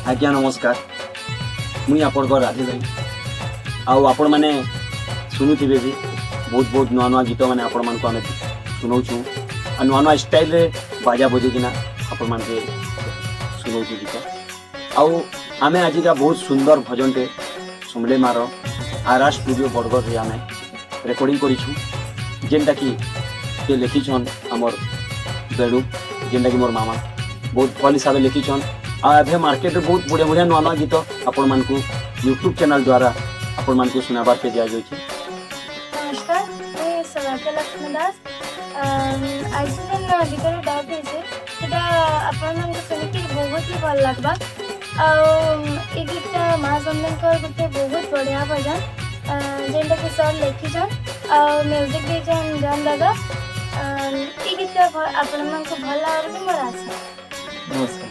आज्ञा नमस्कार मुई आपण राधे भाई आपण मैंने शुणुथे भी बहुत बहुत नुआ नुआ गीत मैंने आपण मान आम शुणाऊँ और नुआ नुआ स्टाइल रे बाजा बजेकिना आपण मान शुणाऊँ गीत आमे आज का बहुत सुंदर भजन टे सुमले मार आरा स्टूडियो बरगढ़ रे आमे रेकर्डिंग करिछु जेनटा कि ये लिखिछन हमर बेड़ू जेनटा कि मोर मामा बहुत भल हिसाब से लिखिछन आ मार्केट में बहुत बढ़िया बढ़िया नुआ नुआ गीत आपण मान को यूट्यूब चैनल द्वारा आपण मान को सुनाबार पे दिया जाय छै। नमस्कार मैं सवाके लक्ष्मी दास आज दिन गीतर डाउट है सेटा आपण मान को सुनि के बहुत ही भल लागबा ए गीत महासंदन गोटे बहुत बढ़िया भजन जेनटा कि सर लिखिछन म्यूजिक देछन जान दादा ए गीत आपण मान को भल लागबा मोर आशा। नमस्कार।